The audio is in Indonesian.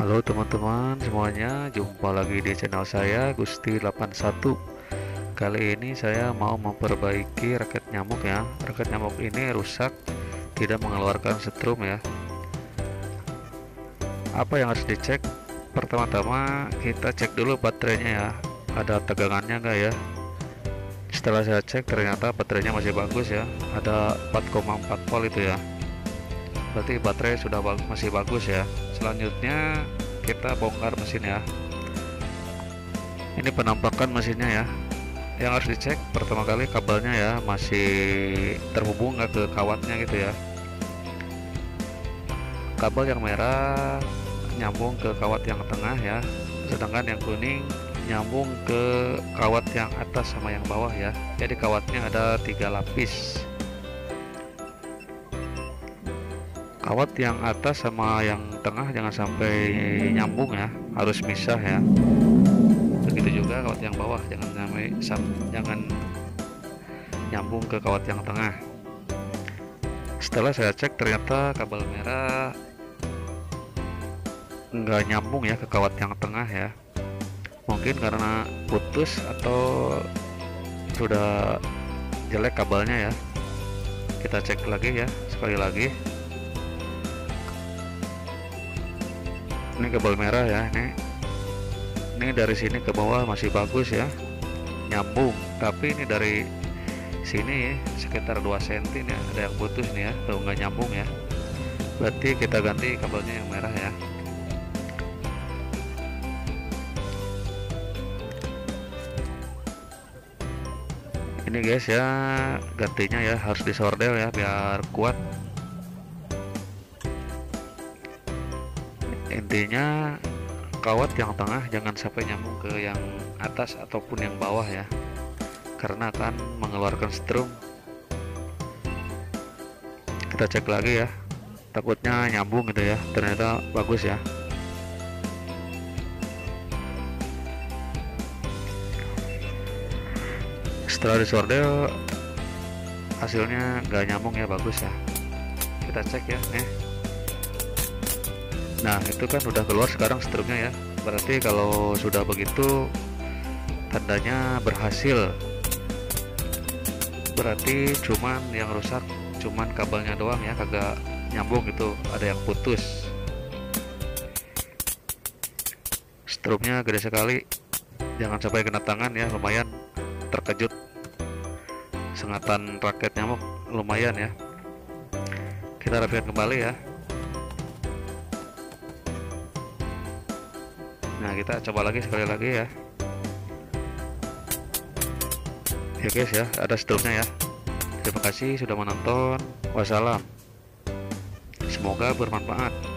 Halo teman-teman semuanya, jumpa lagi di channel saya Gusti81. Kali ini saya mau memperbaiki raket nyamuk ya. Raket nyamuk ini rusak, tidak mengeluarkan setrum ya. Apa yang harus dicek? Pertama-tama kita cek dulu baterainya ya, ada tegangannya enggak ya. Setelah saya cek ternyata baterainya masih bagus ya, ada 4,4 volt itu ya, berarti baterai sudah masih bagus ya. Selanjutnya kita bongkar mesin ya. Ini penampakan mesinnya ya. Yang harus dicek pertama kali kabelnya ya, masih terhubung nggak ke kawatnya gitu ya. Kabel yang merah nyambung ke kawat yang tengah ya, sedangkan yang kuning nyambung ke kawat yang atas sama yang bawah ya. Jadi kawatnya ada 3 lapis. Kawat yang atas sama yang tengah jangan sampai nyambung ya, harus misah ya. Begitu juga kawat yang bawah jangan nyambung ke kawat yang tengah. Setelah saya cek ternyata kabel merah nggak nyambung ya ke kawat yang tengah ya, mungkin karena putus atau sudah jelek kabelnya ya. Kita cek lagi ya, sekali lagi. Ini kabel merah ya, ini dari sini ke bawah masih bagus ya, nyambung, tapi ini dari sini sekitar 2 cm nih ada yang putus nih ya, tuh nggak nyambung ya. Berarti kita ganti kabelnya yang merah ya. Ini guys ya, gantinya ya harus disordel ya biar kuat. Intinya kawat yang tengah jangan sampai nyambung ke yang atas ataupun yang bawah ya, karena akan mengeluarkan setrum. Kita cek lagi ya, takutnya nyambung gitu ya, ternyata bagus ya. Setelah disordel hasilnya nggak nyambung ya, bagus ya. Kita cek ya nih. Nah itu kan udah keluar sekarang strumnya ya, berarti kalau sudah begitu tandanya berhasil. Berarti cuman yang rusak cuman kabelnya doang ya, kagak nyambung gitu, ada yang putus. Strumnya gede sekali, jangan sampai kena tangan ya, lumayan terkejut. Sengatan raket nyamuk lumayan ya. Kita rapikan kembali ya. Nah kita coba lagi sekali lagi ya. Ya guys ya, ada strumnya ya. Terima kasih sudah menonton. Wassalam. Semoga bermanfaat.